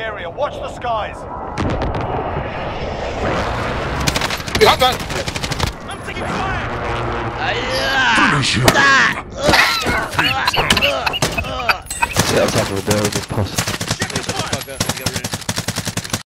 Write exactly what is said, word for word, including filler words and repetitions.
area. Watch the skies. Behind that. I'm taking fire. Yeah, I was having a nerve impossible.